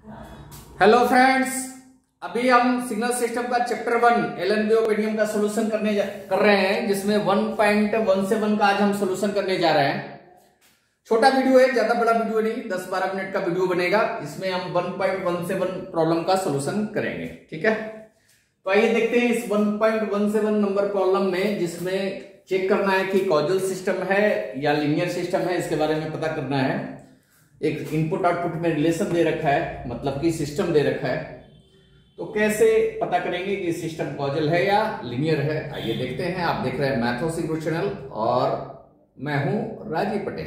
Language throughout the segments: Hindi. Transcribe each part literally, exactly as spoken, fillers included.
हेलो फ्रेंड्स, अभी हम सिग्नल सिस्टम का चैप्टर वन एलन-ब्योपेडियम का सॉल्यूशन करने कर रहे हैं, जिसमें वन पॉइंट वन सेवन का आज हम सॉल्यूशन करने जा रहे हैं। छोटा वीडियो है, ज्यादा बड़ा वीडियो नहीं, दस बारह मिनट का वीडियो बनेगा। इसमें हम one point one seven problem का सॉल्यूशन करेंगे। ठीक है, तो आइए देखते हैं इस one point one seven number problem में, जिसमें चेक करना है कि कॉजल सिस्टम है या लीनियर सिस्टम है, इसके बारे में पता करना है। एक इनपुट आउटपुट में रिलेशन दे रखा है, मतलब कि सिस्टम दे रखा है, तो कैसे पता करेंगे कि सिस्टम कॉजल है या लीनियर है। आइए देखते हैं। आप देख रहे हैं मैथ्स गुरु चैनल और मैं हूं राजीव पटेल।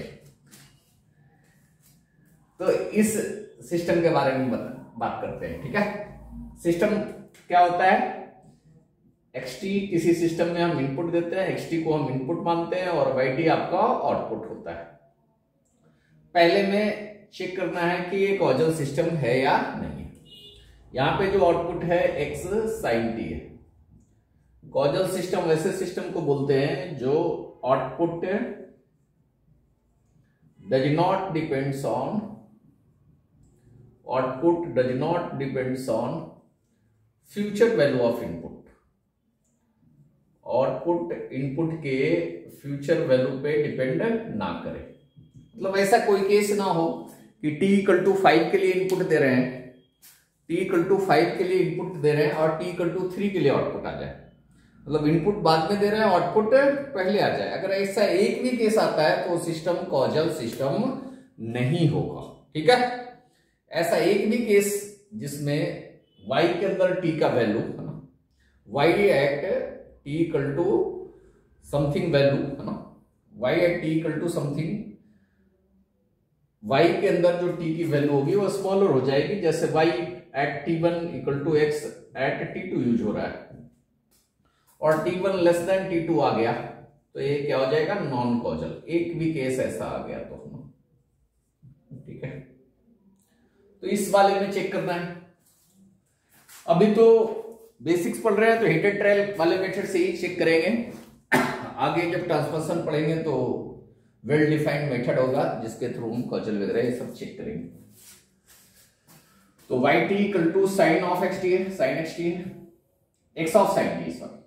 तो इस सिस्टम के बारे में बात करते हैं। ठीक है, सिस्टम क्या होता है? एक्सटी किसी सिस्टम में हम इनपुट देते हैं, एक्सटी को हम इनपुट मानते हैं और वाईटी आपका आउटपुट होता है। पहले में चेक करना है कि ये कॉजल सिस्टम है या नहीं। यहां पे जो आउटपुट है एक्स साइन टी है। कॉजल सिस्टम वैसे सिस्टम को बोलते हैं जो output does not depends on output does not depends on future value of input. Output input के फ्यूचर वैल्यू पे डिपेंड ना करे। मतलब ऐसा कोई केस ना हो कि t इक्वल टू फाइव के लिए इनपुट दे रहे हैं, t इक्वल टू फाइव के लिए इनपुट दे रहे हैं और t इक्वल टू थ्री के लिए आउटपुट आ जाए। मतलब इनपुट बाद में दे रहे हैं, आउटपुट पहले आ जाए। अगर ऐसा एक भी केस आता है तो सिस्टम कॉजल सिस्टम नहीं होगा। ठीक है, ऐसा एक भी केस जिसमें y के अंदर t का वैल्यू है ना, y at t equal to something value है ना, y at t equal to something, y के अंदर जो t की वैल्यू होगी वो स्मॉलर हो जाएगी। जैसे y at t one equal to x at t two use हो रहा है और t one less than t two आ गया, तो ये क्या हो जाएगा? Non causal. एक भी केस ऐसा आ गया तो। ठीक है, तो इस वाले में चेक करना है। अभी तो बेसिक्स पढ़ रहे हैं तो हिटेड ट्रायल वाले मेथड से ही चेक करेंगे। आगे जब ट्रांसफॉर्मेशन पढ़ेंगे तो वेल डिफाइंड मेथड होगा जिसके थ्रू हम कॉजल वगैरह ये सब चेक करेंगे। तो y t equal to sine of x t है, साइन एक्स टी है, x of sine t sorry.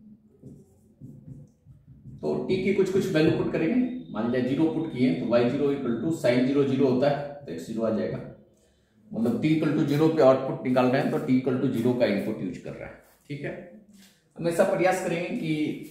तो टी की कुछ कुछ वैल्यू पुट करेंगे। मान लिया जीरो पुट किए तो y zero equal to sine zero zero होता है तो एक्स जीरो आ जाएगा। मतलब टी इक्वल टू जीरो पे आउटपुट निकाल रहे हैं तो टी इक्वल टू जीरो का इनपुट यूज कर रहा है। ठीक है, हमेशा प्रयास करेंगे कि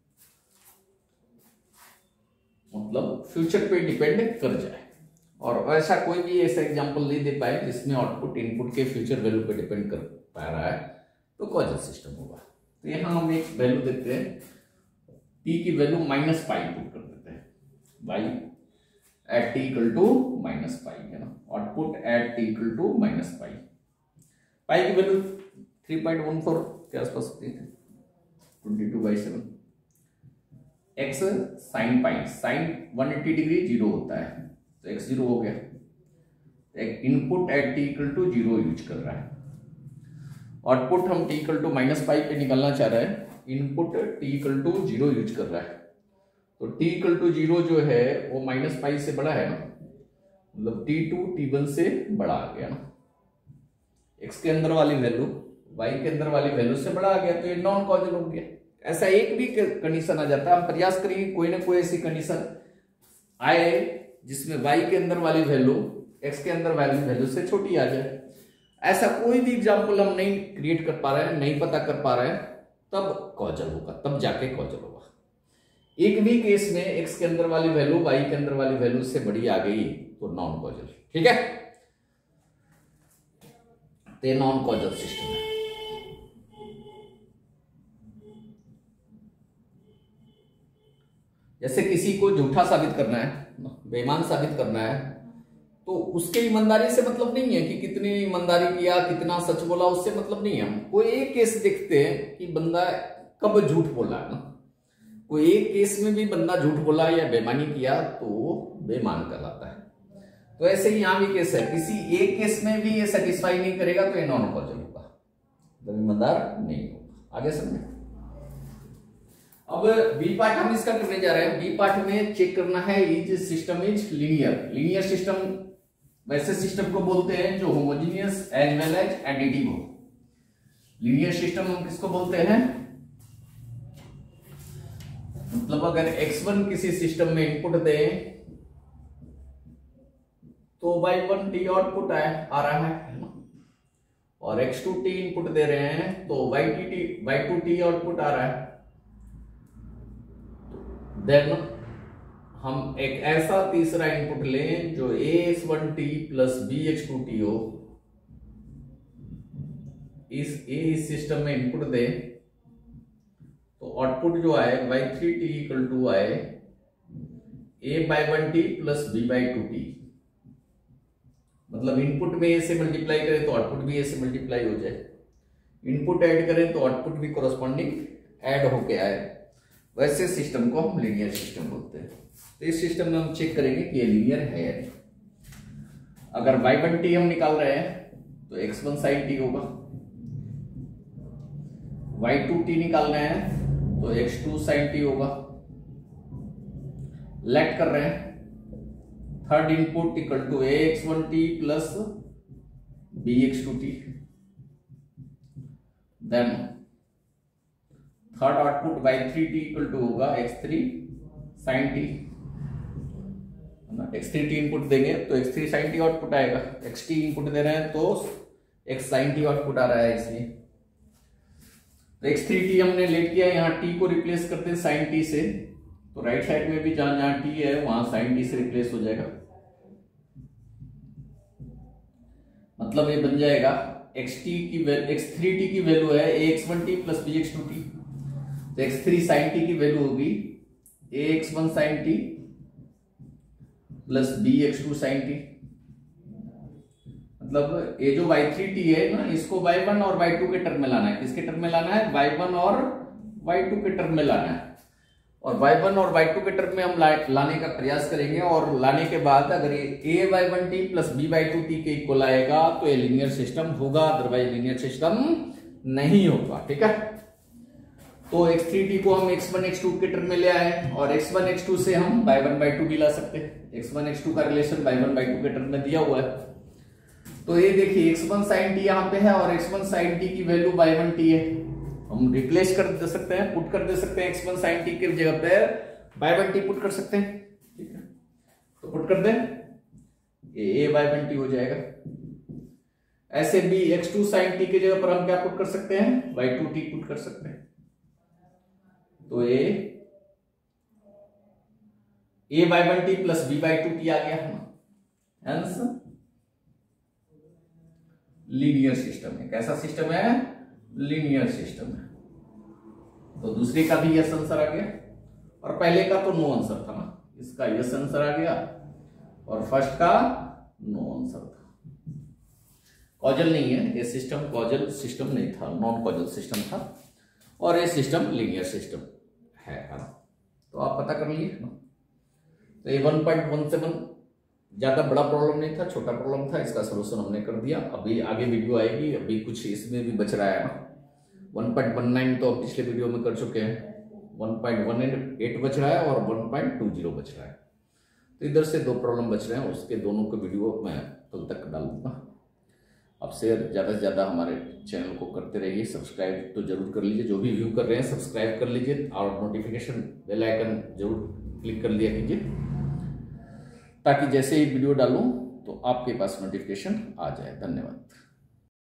मतलब फ्यूचर पे डिपेंड कर जाए, और ऐसा कोई भी ऐसा एग्जांपल नहीं दे पाए जिसमें आउटपुट इनपुट के फ्यूचर वैल्यू पे डिपेंड कर पा रहा है तो कॉजल सिस्टम होगा। तो यहां हम एक वैल्यू देते हैं, टी की वैल्यू माइनस पाई पुट कर देते हैं, y at t equal to minus pi है ना, output at t equal to minus pi. Pi की value three point one four के आसपास होती है, twenty two by seven. X sine pi, sine one eighty degree zero होता है तो एक्स जीरो हो गया। एक input at t equal to zero use कर रहा है, आउटपुट हम t equal to minus pi पे निकालना चाह रहे हैं, input t equal to zero use कर रहा है। तो टी इक्वल टू जीरो जो है वो माइनस पाई से बड़ा है ना, मतलब टी टू टी वन से बड़ा आ गया ना। एक्स के अंदर वाली वैल्यू वाई के अंदर वाली वैल्यू से बड़ा आ गया तो ये नॉन कॉजल हो गया। ऐसा एक भी कंडीशन आ जाता है, हम प्रयास करेंगे कोई ना कोई ऐसी कंडीशन आए जिसमें y के अंदर वाली वैल्यू x के अंदर वाली वैल्यू से छोटी आ जाए। ऐसा कोई भी एग्जांपल हम नहीं क्रिएट कर पा रहे हैं, नहीं पता कर पा रहे हैं, तब कॉजल होगा, तब जाके कॉजल होगा। एक भी केस में x के अंदर वाली वैल्यू y के अंदर वाली वैल्यू से बड़ी आ गई तो नॉन कॉजल। ठीक है, तो नॉन कॉजल सिस्टम है। जैसे किसी को झूठा साबित करना है, बेईमान साबित करना है, तो उसके ईमानदारी से मतलब नहीं है कि कितनी ईमानदारी किया, कितना सच बोला, उससे मतलब नहीं है। हम कोई एक केस देखते हैं कि बंदा कब झूठ बोला है ना, कोई एक केस में भी बंदा झूठ बोला या बेईमानी किया तो बेईमान कहलाता है। तो ऐसे ही यहां भी केस है, किसी एक केस में भी ये सेटिस्फाई नहीं करेगा तो ये नॉन कॉजल होगा, ईमानदार नहीं होगा। आगे समझे। अब बी पार्ट हम इसका करने जा रहे हैं। बी पार्ट में चेक करना है is system is linear. Linear system वैसे सिस्टम को बोलते हैं जो homogeneous as well as additive हो। लीनियर सिस्टम हम किसको बोलते हैं, मतलब अगर एक्स वन किसी सिस्टम में इनपुट दे तो वाई वन टी आउटपुट आ रहा है, और एक्स टू टी इनपुट दे रहे हैं तो y t t y two t output आ रहा है। देन हम एक ऐसा तीसरा इनपुट लें जो a x one t plus b x two t हो, इस ए इस सिस्टम में इनपुट दे तो आउटपुट जो आए y three t equal to आए a by one t plus b by two t. मतलब इनपुट में ए से मल्टीप्लाई करें तो आउटपुट भी ए से मल्टीप्लाई हो जाए, इनपुट ऐड करें तो आउटपुट भी कोरस्पॉन्डिंग ऐड होके आए। वैसे सिस्टम को हम लीनियर सिस्टम बोलते हैं। तो इस सिस्टम में हम चेक करेंगे कि ये लीनियर है या नहीं। अगर वाई वन टी हम निकाल रहे हैं तो एक्स वन साइन टी होगा, वाई टू टी निकाल रहे हैं तो एक्स टू साइन टी होगा। लेट कर रहे हैं third input equal to a x one t plus b x two t, then third output y three t equal to होगा x three sine t. X three t input देंगे तो x three sine t output आएगा, एक्स टी इनपुट दे रहे हैं तो एक्स साइन टी आउटपुट आ रहा है। इसलिए तो एक्स थ्री टी हमने लेट किया, यहाँ टी को रिप्लेस करते हैं साइन टी से, तो राइट साइड में भी जहां जहां टी है वहां साइन टी से रिप्लेस हो जाएगा। मतलब ये बन जाएगा एक्स टी की वैल्यू एक्स थ्री टी की वैल्यू है a x one t plus b x two t, तो एक्स थ्री साइन टी की वैल्यू होगी a x one sine t plus b x two sine t. मतलब ये जो वाई थ्री टी है ना, इसको वाई वन और वाई टू के टर्म में लाना है। किसके टर्म में लाना है, वाई वन और वाई टू के टर्म में लाना है। और वाई वन और वाई टू के टर्म में हम ला, लाने का प्रयास करेंगे, और लाने के बाद अगर ये a y one t plus b y two t के इक्वल आएगा तो ये लीनियर सिस्टम होगा, अदरवाइज लीनियर सिस्टम नहीं होगा। ठीक है, तो एक्स थ्री टी को हम एक्स वन एक्स टू के टर्म में ले आए, और एक्स वन एक्स टू से हम वाई वन वाई टू भी ला सकते हैं। एक्स वन एक्स टू का relation y one y two के टर्म में दिया हुआ है। तो ये देखिए एक्स वन साइन टी यहाँ पे है और एक्स वन साइन टी की वैल्यू वाई वन टी है, हम रिप्लेस कर दे सकते हैं, पुट कर दे सकते हैं। एक्स वन साइन टी के जगह पे वाई वन टी पुट कर सकते हैं। ठीक है, तो पुट कर दे, ये ए वाई वन टी हो जाएगा। ऐसे भी एक्स टू साइन टी की जगह पर हम क्या पुट कर सकते हैं, वाई टू टी पुट कर सकते हैं। तो ये a y one t plus b y two t आ गया है। हेंस लीनियर सिस्टम है। कैसा सिस्टम है, लीनियर सिस्टम है। तो दूसरे का भी यस आंसर आ गया, और पहले का तो नो आंसर था ना, इसका यस आंसर आ गया, और फर्स्ट का नो आंसर था। कॉजल नहीं है ये सिस्टम, कॉजल सिस्टम नहीं था, नॉन कॉजल सिस्टम था, और ये सिस्टम लीनियर सिस्टम है ना। तो आप पता कर लीजिए ना। तो ये वन पॉइंट वन सेवन ज्यादा बड़ा प्रॉब्लम नहीं था, छोटा प्रॉब्लम था, इसका सोल्यूशन हमने कर दिया। अभी आगे वीडियो आएगी, अभी कुछ इसमें भी बच रहा है ना। वन पॉइंट वन नाइन तो पिछले वीडियो में कर चुके हैं, वन पॉइंट वन एट बच रहा है और वन पॉइंट टू जीरो बच रहा है। तो इधर से दो प्रॉब्लम बच रहे हैं, उसके दोनों के वीडियो मैं कल तक डाल दूंगा। आप शेयर ज़्यादा से ज़्यादा हमारे चैनल को करते रहिए, सब्सक्राइब तो जरूर कर लीजिए। जो भी व्यू कर रहे हैं सब्सक्राइब कर लीजिए, और नोटिफिकेशन बेल आइकन जरूर क्लिक कर लिया कीजिए, ताकि जैसे ही वीडियो डालूं तो आपके पास नोटिफिकेशन आ जाए। धन्यवाद।